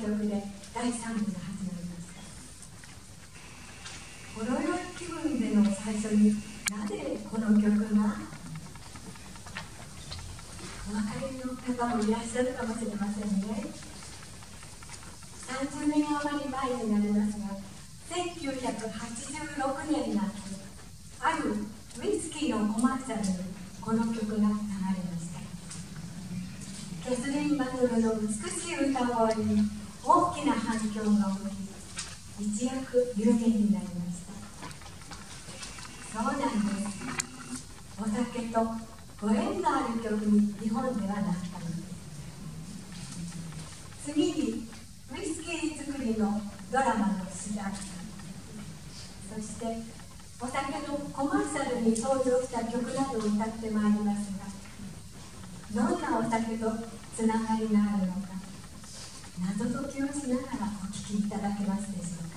曲で第3部が始まりました。ほろ酔い気分での最初になぜこの曲がお分かりの方もいらっしゃるかもしれませんね。30年余り前になりますが、1986年夏、あるウイスキーのコマーシャルにこの曲が流れました。ケスリン・バトルの美しい歌声に大きな反響が起き、一躍有名になりました。そうなんです。お酒とご縁のある曲に日本ではなったのです。次にウイスキー作りのドラマの主題歌、そしてお酒のコマーシャルに登場した曲などを歌ってまいりますが、どんなお酒とつながりがあるのか、謎解きをしながらお聴きいただけますでしょうか。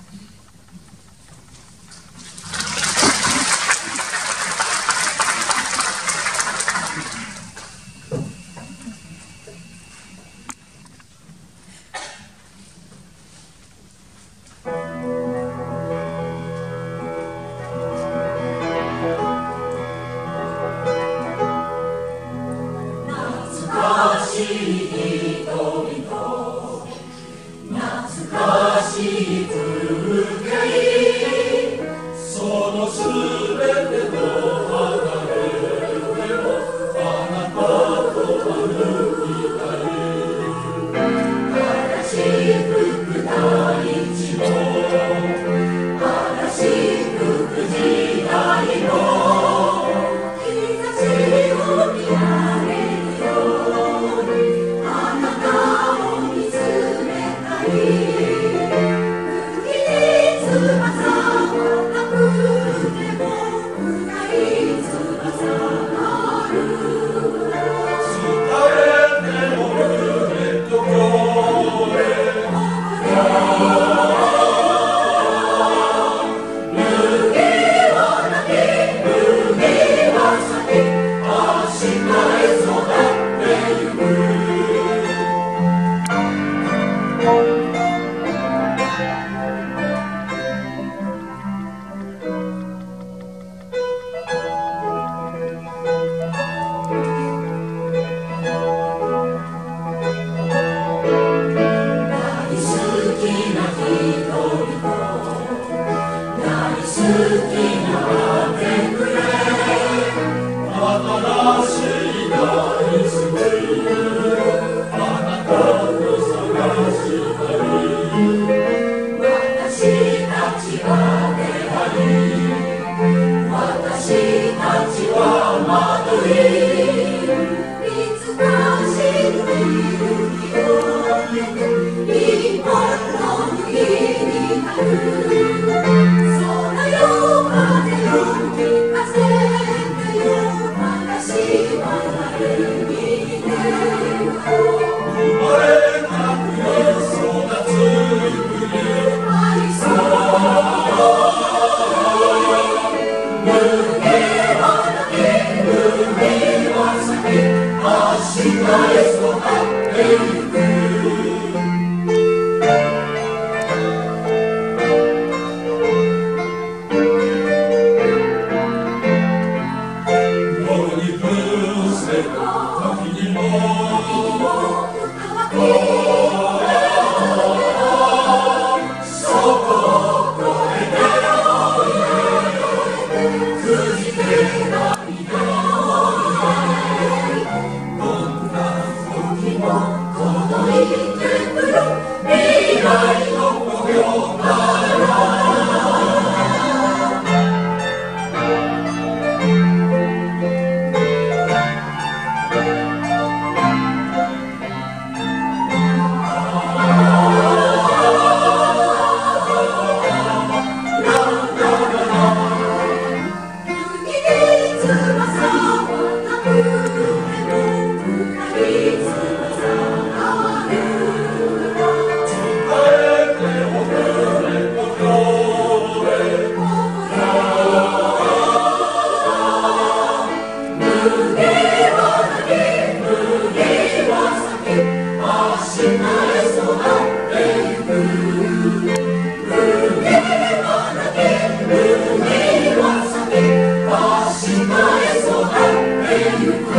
ゆく